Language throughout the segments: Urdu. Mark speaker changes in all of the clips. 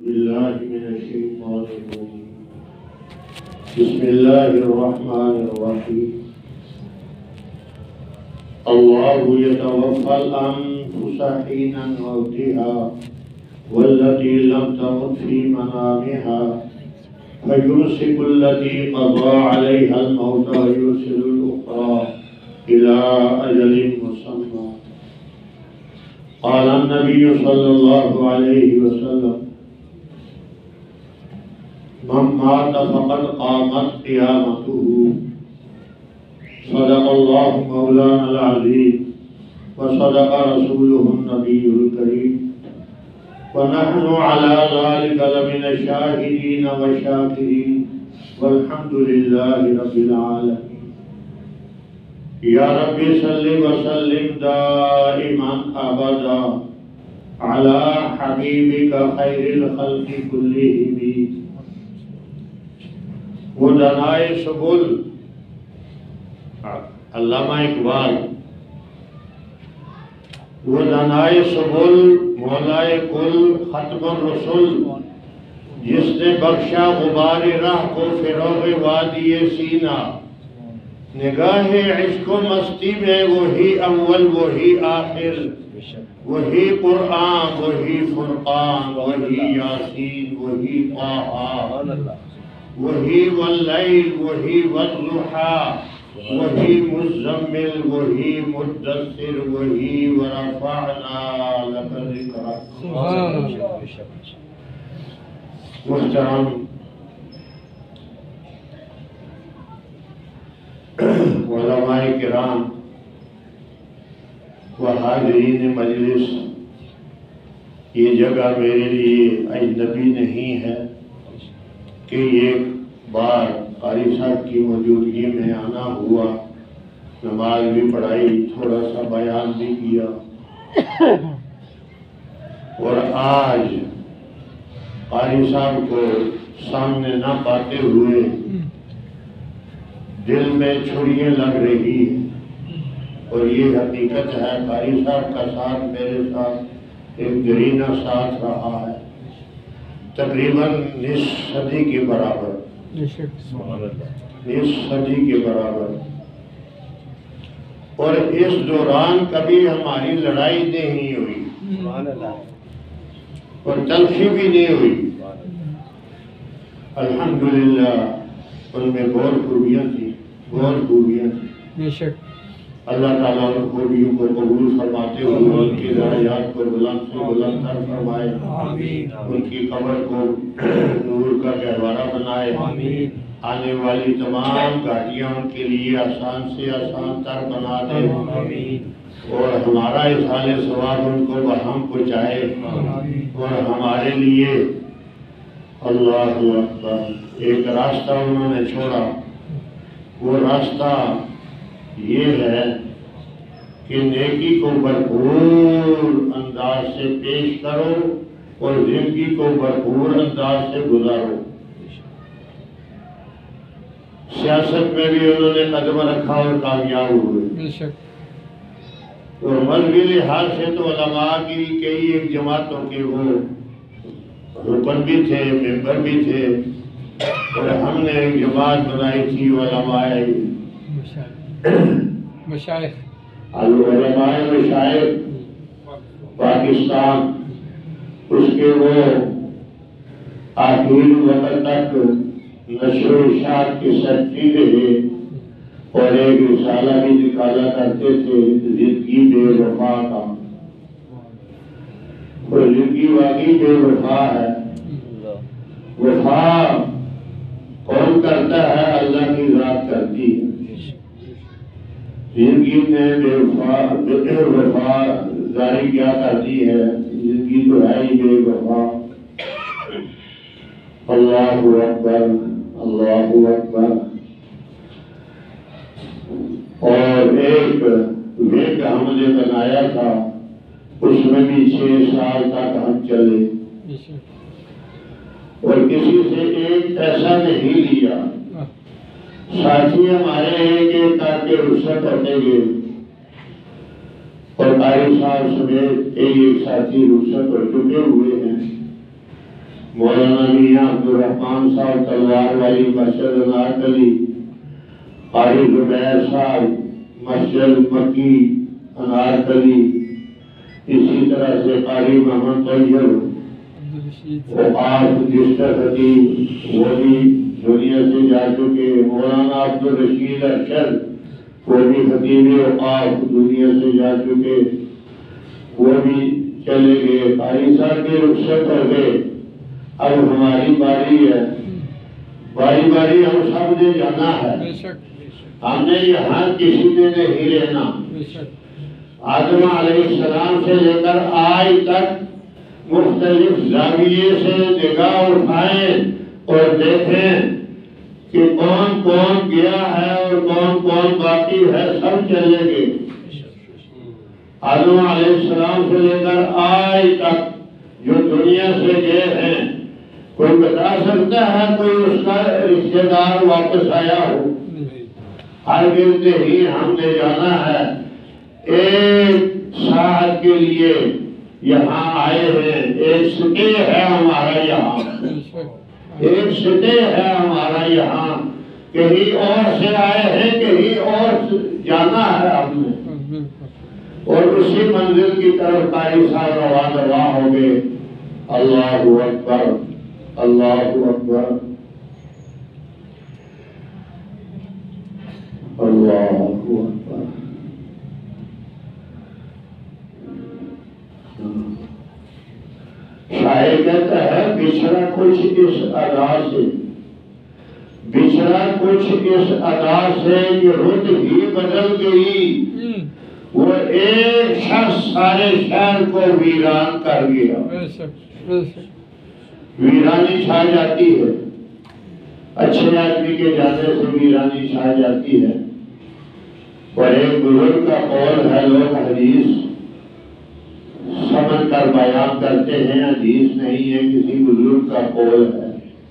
Speaker 1: بالله من الشيطان الرجيم. بسم الله الرحمن الرحيم. الله يتوفى الأنفس حين موتها والتي لم تمت في منامها فيمسك التي قضى عليها الموت ويرسل الأخرى إلى أجل مسمى. قال النبي صلى الله عليه وسلم: من مات فقد قامت قيامته. صدق الله مولانا العظيم وصدق رسوله النبي الكريم ونحن على ذلك لمن الشاهدين والشاكرين والحمد لله رب العالمين. یا رب صل وسلم دائما ابدا على حبیبک خیر الخلق كلهم. وہ دنائے سبل علامہ اقبال، وہ دنائے سبل مولائے کل ختم الرسل، جس نے بخشا غبار راہ کو فروغ وادی سینہ. نگاہ عشق و مستی میں وہی اول وہی آخر، وہی قرآن وہی فرقان وہی یاسین وہی طٰہٰ، وہی واللیل وہی والضحیٰ وہی مزمل وہی مدثر وہی ورفعنا لک ذکرک. محترم علماء کرام و حاضرین مجلس، یہ جگہ میرے لیے اجنبی نہیں ہے کہ ایک بار قاری صاحب کی موجودگی میں آنا ہوا، نماز بھی پڑھائی، تھوڑا سا بیان بھی کیا، اور آج قاری صاحب کو سامنے نہ پاتے ہوئے دل میں چھڑیاں لگ رہی ہیں. اور یہ حقیقت ہے، قاری صاحب کا ساتھ میرے ساتھ ایک گرینہ ساتھ رہا ہے تقریباً نصف صدی کے برابر، نصف صدی کے برابر. اور اس دوران کبھی ہماری لڑائی نہیں ہوئی اور تلخی بھی نہیں ہوئی. الحمدللہ ان میں بہت خوبیاں تھیں، بہت خوبیاں تھیں. اللہ تعالیٰ ان خوبیوں کو قبول فرماتے ہوئے ان کی درجات کو بلند سے بلند تر فرمائے، ان کی قبر کو نور کا گہوارہ بنائے، آنے والی تمام گھاٹیاں ان کے لیے آسان سے آسان تر بنا دے، اور ہمارا اصحال ثواب ان کو برہم پہنچائے. اور ہمارے لیے اللہ اکبر ایک راستہ انہوں نے چھوڑا. وہ راستہ یہ ہے کہ نیکی کو بھرپور انداز سے پیش کرو اور زندگی کو بھرپور انداز سے گزارو. سیاست میں بھی انہوں نے قدم رکھا اور کامیاب ہوئے. اور مذہبی لحاظ سے تو علماء کی کئی ایک جماعتوں کے وہ رکن بھی تھے، ممبر بھی تھے، اور ہم نے ایک جماعت بنائی تھی علماء مشائخ پاکستان. اس کے وہ آخری وقت تک نشر و اشاعت کے سیکرٹری رہے اور ایک رسالہ بھی نکالا کرتے تھے زندگی بے وفا کا. اور زندگی واقعی بے وفا ہے. وفا کون کرتا ہے؟ اللہ کی ذات کرتی ہے. زندگی میں بے وفا ظاہر کیا کرتی ہے؟ زندگی تو ہے ہی بے وفا. اللہ اکبر اللہ اکبر. اور ایک ویگ ہم نے بنایا تھا، اس میں بھی 6 سال تک ہم چلے اور کسی سے ایک پیسہ نہیں لیا. ساتھی ہمارے ایک ایک کر کے رخصت ہوتے گئے اور قاری صاحب سمیت ایک ساتھی رخصت ہو چکے ہوئے ہیں. مولانا میاں عبدالرحمان صاحب تلوار والی مسجد انارکلی، قاری زبیر صاحب مسجد مکی انارکلی، اسی طرح سے قاری محمد طیب اوقاف رجسٹر خطیب وہ بھی دنیا سے جا چکے، مولانا عبدالرشید ارشد وہ بھی خطیب اوقاف دنیا سے جا چکے، وہ بھی چلے گئے، قاری صاحب کی رخصت ہو گئے۔ اب ہماری باری ہے، باری باری ہم سب نے جانا ہے، ہم نے یہاں کسی نے نہیں رہنا۔ آدم علیہ السلام سے لے کر آج تک مختلف زاویے سے نگاہ اٹھائیں اور دیکھیں کہ کون کون گیا ہے اور کون کون باقی ہے، سب چلے گئے۔ آدم علیہ السلام سے لے کر آج تک جو دنیا سے گئے ہیں، کوئی بتا سکتا ہے کوئی اس کا رشتہ دار واپس آیا ہو؟ ہرگز نہیں، ہم نے جانا ہے۔ ایک ساعت کے لیے یہاں آئے ہیں، ایک سٹے ہے ہمارا یہاں، ایک سٹے ہے ہمارا یہاں، کہیں اور سے آئے ہیں، کہیں اور جانا ہے ہم نے، اور اسی منزل کی طرف قاری صاحب رواں رواں ہو گئے۔ اللہ اکبر، اللہ اکبر، اللہ اکبر۔ شاعر کہتا ہے بچھڑا کچھ اس ادا سے، بچھڑا کچھ اس ادا سے کہ رت ہی بدل گئی، وہ ایک شخص سارے شہر کو ویران کر گیا۔ ویرانی چھا جاتی ہے، اچھے آدمی کے جانے سے ویرانی چھا جاتی ہے، اور ایک بزرگ کا قول ہے، لوگ حدیث سمجھ کر بیان کرتے ہیں، حدیث نہیں ہے، کسی بزرگ کا قول ہے۔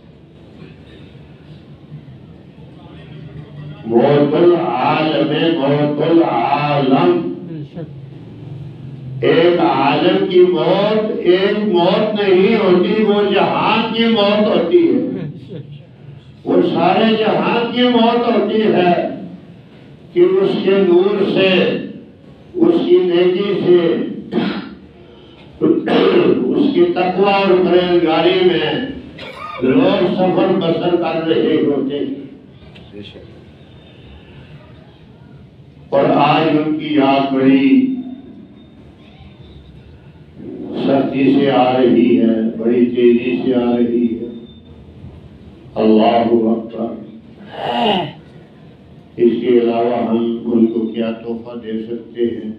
Speaker 1: موت العالم موت العالم، ایک عالم کی موت ایک موت نہیں ہوتی، وہ جہان کی موت ہوتی ہے، وہ سارے جہان کی موت ہوتی ہے کہ اس کے نور سے، اس کی نیکی سے، اس کی تقوی اور پرہیزگاری میں لوگ سفر بسر کر رہے ہوتے ہیں، اور آج ان کی یاد بڑی سختی سے آ رہی ہے، بڑی تیزی سے آ رہی ہے۔ اللہ اکبر۔ اس کے علاوہ ہم ان کو کیا تحفہ دے سکتے ہیں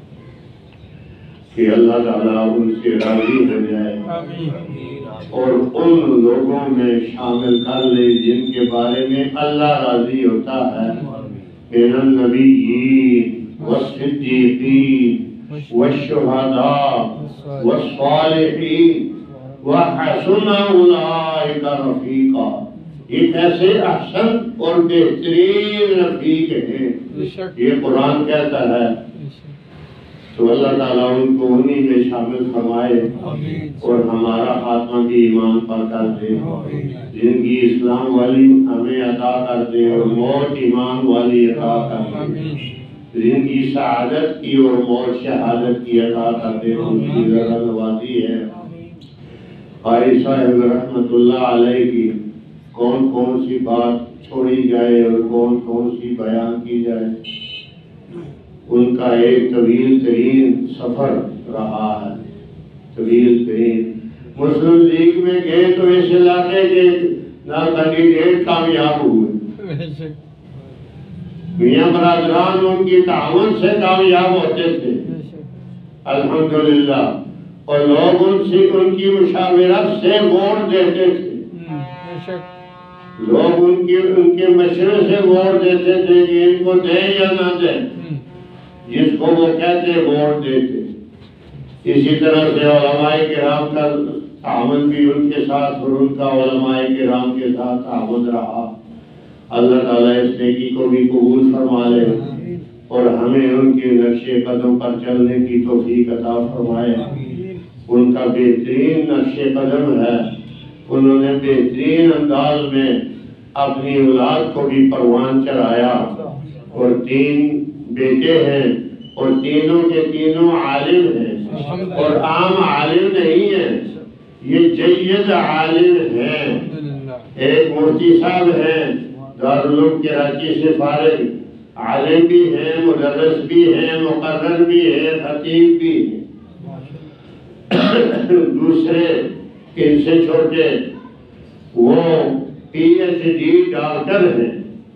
Speaker 1: کہ اللہ تعالیٰ ان سے راضی ہو جائے اور ان لوگوں میں شامل کر لے جن کے بارے میں اللہ راضی ہوتا ہے، من النبیین والصدیقین والشہداء والصالحین وحسن اولئک رفیقا۔ ایک ایسے احسن اور بہترین رفیق ہیں، یہ قرآن کہتا ہے۔ تو اللہ تعالیٰ ان کو انہی میں شامل فرمائے اور ہمارا خاتمہ بھی ایمان پر کر دے، زندگی اسلام والی ہمیں عطا کر دے اور موت ایمان والی عطا کر دے، زندگی سعادت کی اور موت شہادت کی عطا کر دے، ان کی ذرا نوازی ہے۔ قاری صاحب رحمت اللہ علیہ کی کون کون سی بات چھوڑی جائے اور کون کون سی بیان کی جائے، ان کا ایک طویل ترین سفر رہا ہے، طویل ترین۔ مسلم لیگ میں گئے تو اس علاقے کے کینڈیڈیٹ کامیاب ہوئے، میاں برادران ان کی تعاون سے کامیاب ہوتے تھے الحمدللہ، اور لوگ ان کی مشاورت سے ووٹ دیتے تھے، لوگ ان کے مشورے سے ووٹ دیتے تھے کہ ان کو دیں یا نہ دیں، جس کو وہ کہتے ووٹ دیتے۔ اسی طرح سے علماء کرام کا تعاون بھی ان کے ساتھ اور ان کا علماء کرام کے ساتھ تعاون رہا۔ اللہ تعالیٰ اس نیکی کو بھی قبول فرما لے اور ہمیں ان کے نقش قدم پر چلنے کی توفیق عطا فرمائے۔ ان کا بہترین نقش قدم ہے انہوں نے بہترین انداز میں اپنی اولاد کو بھی پروان چڑھایا، اور 3 بیٹے ہیں اور تینوں کے تینوں عالم ہیں، اور عام عالم نہیں ہیں، یہ جید عالم ہیں۔ ایک مفتی صاحب ہیں دارالعلوم کراچی سے فارغ، عالم بھی ہیں، مدرس بھی ہیں، مقرر بھی ہیں، خطیب بھی ہیں۔ دوسرے ان سے چھوٹے وہ PhD ڈاکٹر ہیں،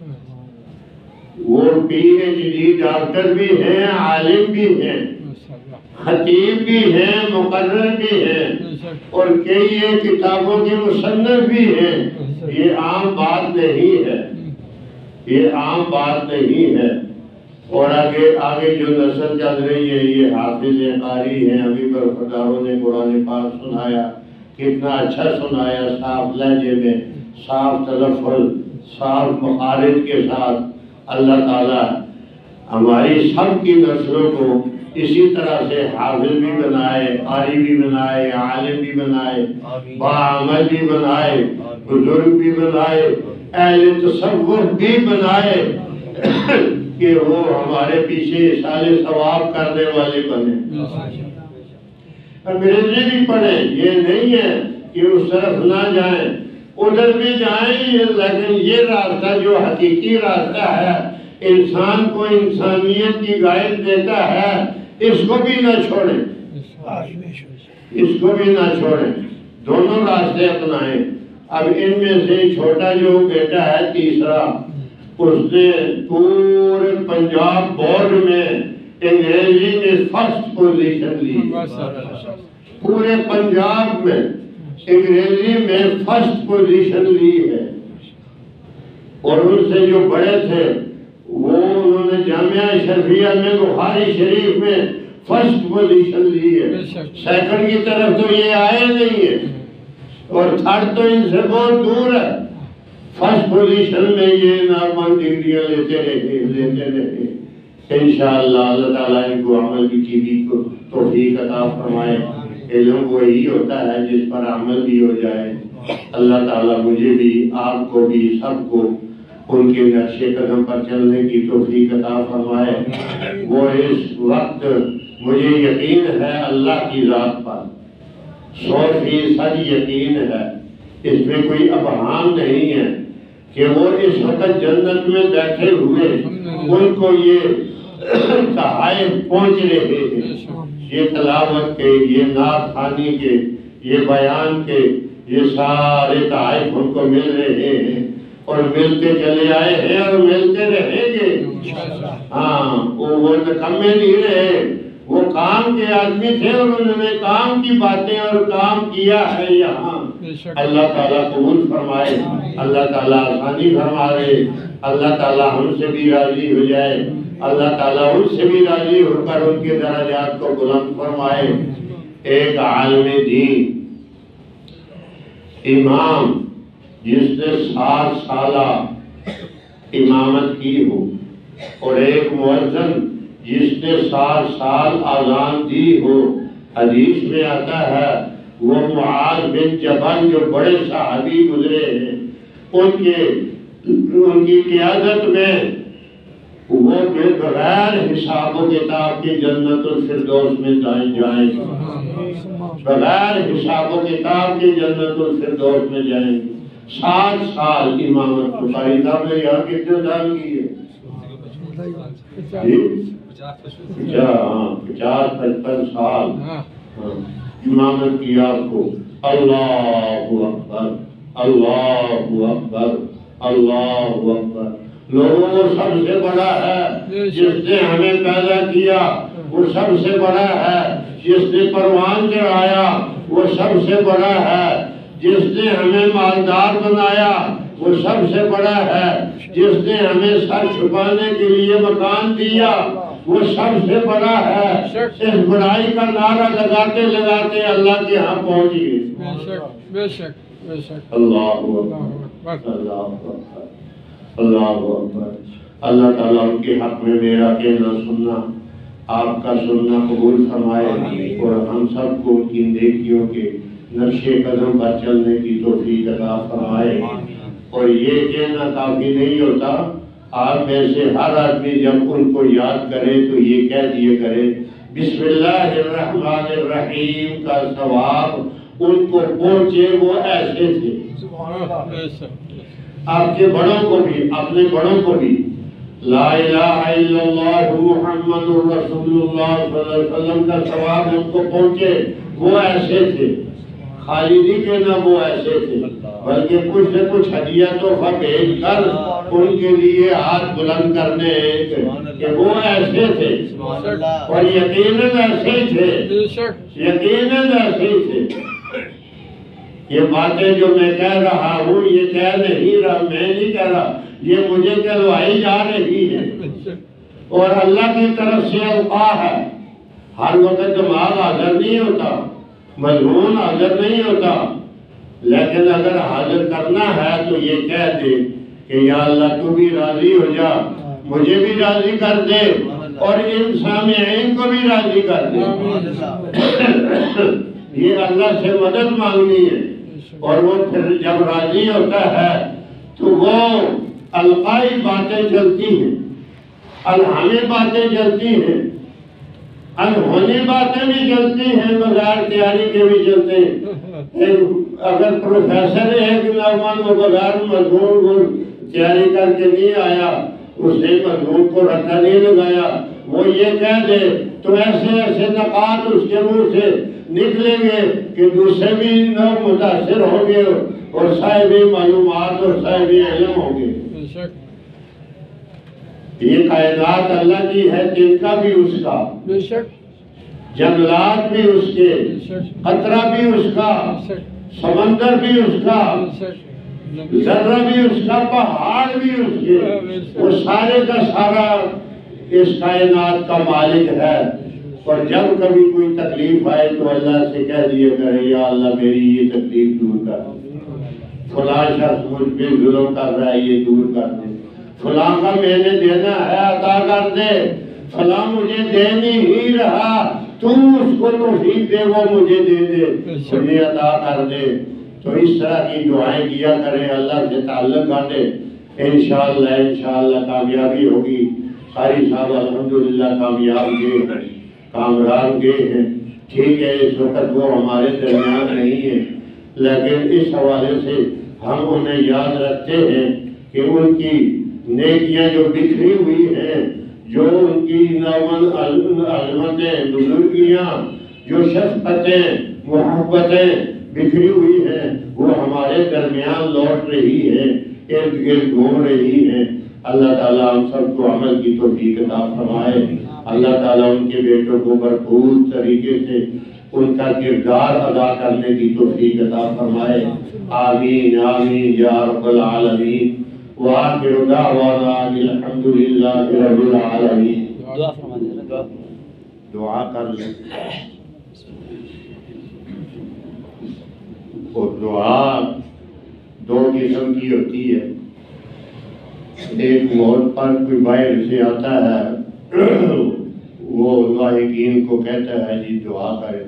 Speaker 1: وہ PhD ڈاکٹر بھی ہیں، عالم بھی ہیں، خطیب بھی ہیں، مقرر بھی ہیں، اور کئی کتابوں کے مصنف بھی ہیں۔ یہ عام بات نہیں ہے، یہ عام بات نہیں ہے۔ اور آگے جو نسل چل رہی ہے یہ حافظ قاری ہیں، ابھی برخورداروں نے قرآن پاک سنایا، کتنا اچھا سنایا، صاف لہجے میں، صاف تلفظ، صاف مخارج کے ساتھ۔ اللہ تعالیٰ ہماری سب کی نسلوں کو اسی طرح سے حافظ بھی بنائے، قاری بھی بنائے، عالم بھی بنائے، باعمل بھی بنائے، بزرگ بھی بنائے، اہل تصوف بھی بنائے، کہ وہ ہمارے پیچھے اصالِ ثواب کرنے والے بنے۔ انگریزی بھی پڑھیں، یہ نہیں ہے کہ اس طرف نہ جائیں، ادھر بھی جائیں، لیکن یہ راستہ جو حقیقی راستہ ہے، انسان کو انسانیت کی گائیڈ دیتا ہے، اس کو بھی نہ چھوڑیں، اس کو بھی نہ چھوڑیں، دونوں راستے اپنائیں۔ اب ان میں سے چھوٹا جو بیٹا ہے تیسرا، اس نے پورے پنجاب بورڈ میں انگریزی میں فرسٹ پوزیشن لی، پورے پنجاب میں انگریزی میں فرسٹ پوزیشن لی ہے۔ اور ان سے جو بڑے تھے وہ انہوں نے جامعہ اشرفیہ میں بخاری شریف میں فرسٹ پوزیشن لی ہے، سیکنڈ کی طرف تو یہ آئے نہیں ہے، اور تھرڈ تو ان سے بہت دور ہے۔ فرسٹ پوزیشن میں یہ نارمل ڈگریاں لیتے رہے۔ انشاءاللہ اللہ تعالیٰ ان کو عمل کی بھی توفیق عطا فرمائے۔ علم وہی ہوتا ہے جس پر عمل بھی ہو جائے۔ اللہ تعالیٰ مجھے بھی، آپ کو بھی، سب کو ان کے نقش قدم پر چلنے کی توفیق عطا فرمائے۔ وہ اس وقت مجھے یقین ہے اللہ کی ذات پر 100% یقین ہے، اس میں کوئی ابہام نہیں ہے کہ وہ اس وقت جنت میں بیٹھے ہوئے ان کو یہ تحائف پہنچ رہے ہیں، یہ تلاوت کے، یہ نعت خوانی کے، یہ بیان کے، یہ سارے تحائف ان کو مل رہے ہیں، اور ملتے چلے آئے ہیں اور ملتے رہیں گے۔ ہاں، وہ نکمے نہیں رہے، وہ کام کے آدمی تھے اور انہوں نے کام کی باتیں اور کام کیا ہے یہاں۔ اللہ تعالیٰ قبول فرمائے، اللہ تعالیٰ آسانی فرمائے، اللہ تعالیٰ ہم سے بھی راضی ہو جائے، اللہ تعالیٰ ان سے بھی راضی ہو کر ان کے درجات کو بلند فرمائے۔ ایک عالم دین، امام جس نے 60 سالہ امامت کی ہو، اور ایک مؤذن جس نے 60 سال اذان دی ہو، حدیث میں آتا ہے وہ معاذ بن جبل جو بڑے صحابی گزرے ہیں، ان کی قیادت میں وہ بغیر حساب و کتاب کے جنت الفردوس میں جائیں گے، بغیر حساب و کتاب کے جنت الفردوس میں جائیں گے۔ 60 سال امامت بخاری صاحب نے یہاں کتنے سال کی ہے؟ 50-55 سال امامت کی آپ کو۔ اللہ اکبر، اللہ اکبر، اللہ اکبر۔ لوگوں وہ سب سے بڑا ہے جس نے ہمیں پیدا کیا، وہ سب سے بڑا ہے جس نے پروان چڑھایا، وہ سب سے بڑا ہے جس نے ہمیں مالدار بنایا، وہ سب سے بڑا ہے جس نے ہمیں سر چھپانے کے لیے مکان دیا، وہ سب سے بڑا ہے۔ اس بڑائی کا نعرہ لگاتے لگاتے اللہ کے ہاں پہنچ گئے۔
Speaker 2: بے شک بے شک۔
Speaker 1: اللہ اکبر، اللہ اکبر، اللہ اکبر۔ اللہ تعالیٰ ان کے حق میں میرا کہنا سننا، آپ کا سننا قبول فرمائے، اور ہم سب کو ان کی نیکیوں کے نقش قدم پر چلنے کی توفیق عطا فرمائے۔ اور یہ کہنا کافی نہیں ہوتا، آپ میں سے ہر آدمی جب ان کو یاد کرے تو یہ کہہ دیے کرے بسم اللہ الرحمن الرحیم کا ثواب ان کو پہنچے، وہ ایسے تھے۔ آپ کے بڑوں کو بھی، اپنے بڑوں کو بھی لا الہ الا اللہ محمد رسول اللہ صلی اللہ علیہ وسلم کا ثواب ان کو پہنچے، وہ ایسے تھے۔ خالی نہیں کہنا وہ ایسے تھے، بلکہ کچھ نہ کچھ ہدیہ تحفہ بھیج کر ان کے لیے ہاتھ بلند کرنے کہ وہ ایسے تھے، اور یقیناً ایسے تھے، یقیناً ایسے تھے۔ یہ باتیں جو میں کہہ رہا ہوں یہ کہہ نہیں رہا، میں نہیں کہہ رہا، یہ مجھے کہلوائی جا رہی ہے، اور اللہ کی طرف سے القاء ہے۔ ہر وقت دماغ حاضر نہیں ہوتا، مضمون حاضر نہیں ہوتا، لیکن اگر حاضر کرنا ہے تو یہ کہہ دے کہ یا اللہ تو بھی راضی ہو جا، مجھے بھی راضی کر دے اور ان سامعین کو بھی راضی کر دے۔ یہ اللہ سے مدد مانگنی ہے، اور وہ پھر جب راضی ہوتا ہے تو وہ القائی باتیں چلتی ہیں، الہامی باتیں چلتی ہیں، انہونی باتیں بھی چلتی ہیں، بغیر تیاری کے بھی چلتے ہیں۔ اگر پروفیسر ایک نوجوان وہ بغیر مضمون کو تیاری کر کے نہیں آیا، اس نے مضمون کو رٹا نہیں لگایا، وہ یہ کہہ دے تو ایسے ایسے نکات اس کے منہ سے نکلیں گے کہ دوسرے بھی لوگ متاثر ہوں گے اور صاحب معلومات اور صاحب علم ہوں گے۔ یہ کائنات اللہ کی ہے، دن کا بھی اس کا، جنگلات بھی اس کے، قطرہ بھی اس کا، سمندر بھی اس کا، ذرہ بھی اس کا، پہاڑ بھی اس کے، وہ سارے کا سارا اس کائنات کا مالک ہے۔ اور جب کبھی کوئی تکلیف آئے تو اللہ سے کہہ دیا کرے یا اللہ میری یہ تکلیف دور کر دے، فلاں شخص مجھ پہ ظلم کر رہا ہے یہ دور کر دے، فلاں کا میں نے دینا ہے عطا کر دے، فلاں مجھے دے نہیں رہا تو اس کو توفیق دے، وہ مجھے دے دے، مجھے عطا کر دے۔ تو اس طرح کی دعائیں کیا کریں، اللہ سے تعلق کاٹے، انشاءاللہ کامیابی ہوگی۔ قاری صاحب الحمدللہ کامیاب گئے، کامران گئے ہیں، ٹھیک ہے اس وقت وہ ہمارے درمیان نہیں ہے، لیکن اس حوالے سے ہم انہیں یاد رکھتے ہیں کہ ان کی نیکیاں جو بکھری ہوئی ہیں، جو ان کی عظمتیں، بزرگیاں، جو شفقتیں، محبتیں بکھری ہوئی ہیں، وہ ہمارے درمیان لوٹ رہی ہیں، ارد گرد گھوم رہی ہیں۔ اللہ تعالیٰ ہم سب کو عمل کی توفیق عطا فرمائے۔ اللہ تعالیٰ ان کے بیٹوں کو بھرپور طریقے سے ان کا کردار ادا کرنے کی توفیق عطا فرمائے۔ آمین آمین یا رب العالمین۔ وآخر دعوانا الحمدللہ رب العالمین۔ دعا کر لیں، اور دعا دو قسم کی ہوتی ہے۔ ایک موت پر کوئی باہر سے آتا ہے، وہ لاحقین کو کہتا ہے جی دعا کریں،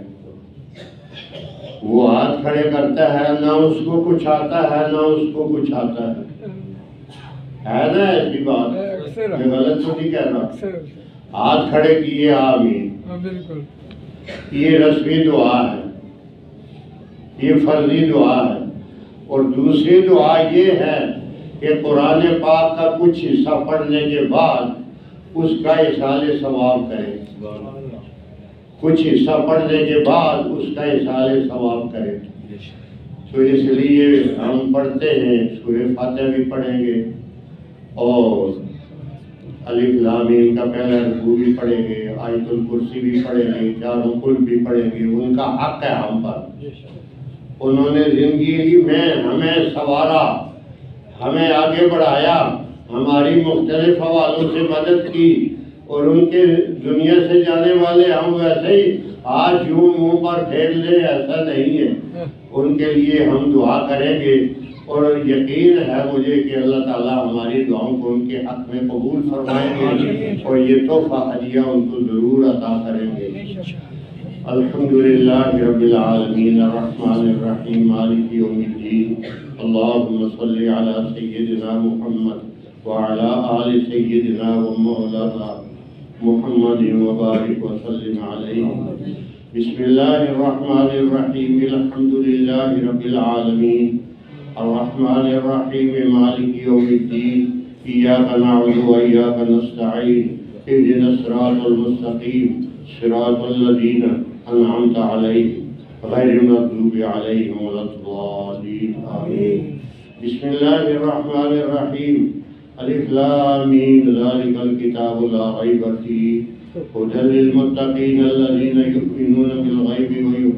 Speaker 1: وہ ہاتھ کھڑے کرتا ہے، نہ اس کو کچھ آتا ہے نہ اس کو کچھ آتا ہے نا ایسی بات؟ میں غلط تو نہیں کہہ رہا؟ ہاتھ کھڑے کیے آمین، یہ رسمی دعا ہے، یہ فرضی دعا ہے۔ اور دوسری دعا یہ ہے کہ قرآن پاک کا کچھ حصہ پڑھنے کے بعد اس کا احصال ثواب کریں، کچھ حصہ پڑھنے کے بعد اس کا احصال ثواب کریں۔ تو اس لیے ہم پڑھتے ہیں، سورہ فاتحہ بھی پڑھیں گے اور الف لام میم کا پہلا رکوع بھی پڑھیں گے، آیت الکرسی بھی پڑھیں گے، چاروں کل بھی پڑھیں گے۔ ان کا حق ہے ہم پر، انہوں نے زندگی میں ہمیں سنوارا، ہمیں آگے بڑھایا، ہماری مختلف حوالوں سے مدد کی، اور ان کے دنیا سے جانے والے ہم ویسے ہی آج یوں منہ پر پھیر لیں، ایسا نہیں ہے۔ ان کے لیے ہم دعا کریں گے، اور یقین ہے مجھے کہ اللہ تعالیٰ ہماری دعاؤں کو ان کے حق میں قبول فرمائیں گے، اور یہ تحفہ ہدیہ ان کو ضرور عطا کریں گے۔ الحمد لله رب العالمين الرحمن الرحيم مالك يوم الدين اللهم صل على سيدنا محمد وعلى آل سيدنا ومولانا محمد وبارك وسلم عليه. بسم الله الرحمن الرحيم الحمد لله رب العالمين الرحمن الرحيم مالك يوم الدين إياك نعبد وإياك نستعين اهدنا الصراط المستقيم صراط الذين أنعمت عليهم غير المغضوب عليهم ولا الضالين آمين. بسم الله الرحمن الرحيم ألف لام ميم ذلك الكتاب لا ريب فيه هدى للمتقين الذين يؤمنون بالغيب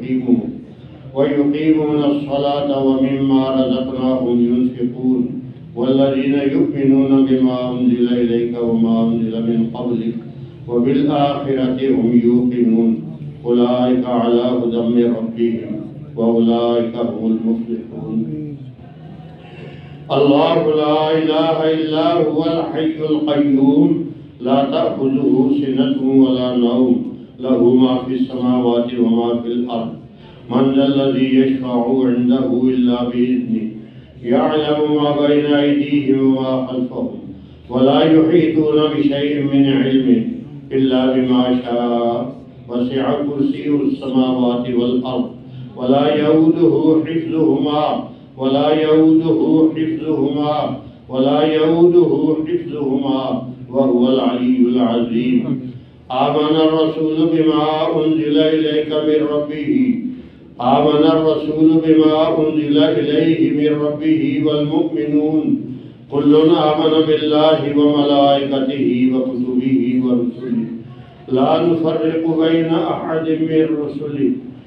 Speaker 1: ويقيمون الصلاة ومما رزقناهم ينفقون والذين يؤمنون بما أنزل إليك وما أنزل من قبلك وبالآخرة هم يوقنون أولئك على هدى من ربهم وأولئك هم المفلحون. الله لا إله إلا هو الحي القيوم لا تأخذه سنة ولا نوم له ما في السماوات وما في الأرض من ذا الذي يشفع عنده إلا بإذنه يعلم ما بين أيديهم وما خلفهم ولا يحيطون بشيء من علمه إلا بما شاء وسع كرسيه السماوات والأرض ولا يؤوده حفظهما وهو العلي العظيم. آمن الرسول بما أنزل إليه من ربه والمؤمنون كل آمن بالله وملائكته وكتبه ورسله لا نفرق بين أحد من رسله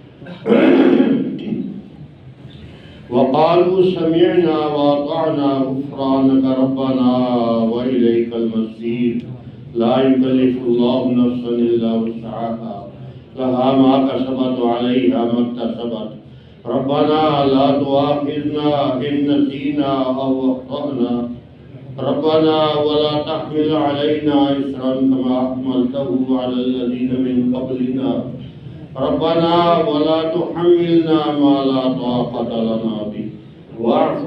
Speaker 1: وقالوا سمعنا وأطعنا غفرانك ربنا وإليك المصير. لا يكلف الله نفسا إلا وسعها لها ما كسبت وعليها ما اكتسبت ربنا لا تؤاخذنا إن نسينا أو أخطأنا ربنا ولا تحمل علينا إصرا كما حملته على الذين من قبلنا ربنا ولا تحملنا ما لا طاقة لنا به واعف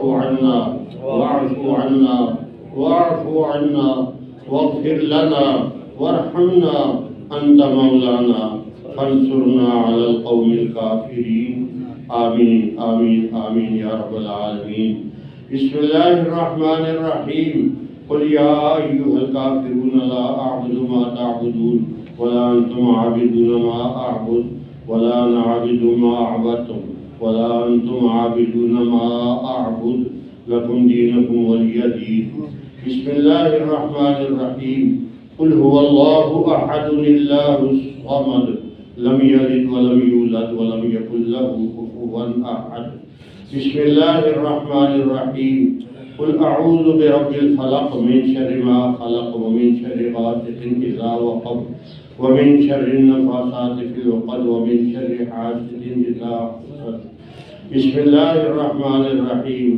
Speaker 1: عنا واغفر لنا وارحمنا أنت مولانا فانصرنا على القوم الكافرين. آمين آمين آمين يا رب العالمين. بسم الله الرحمن الرحيم قل يا أيها الكافرون لا أعبد ما تعبدون ولا أنتم عابدون ما أعبد ولا أنا عابد ما أعبدتم ولا أنتم عابدون ما أعبد لكم دينكم ولي دين. بسم الله الرحمن الرحيم قل هو الله أحد الله الصمد لم يلد ولم يولد ولم يكن له كفوا أحد. بسم الله الرحمن الرحيم قل أعوذ برب الفلق من شر ما خلق ومن شر غاسق إذا وقب ومن شر النفاثات في العقد ومن شر حاسد إذا حسد. بسم الله الرحمن الرحيم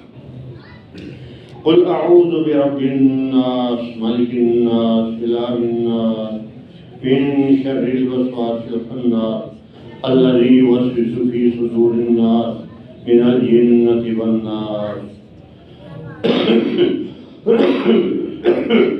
Speaker 1: قل أعوذ برب الناس ملك الناس إله الناس من شر الوسواس الخناس الذي يوسوس في صدور الناس من الجنة والناس.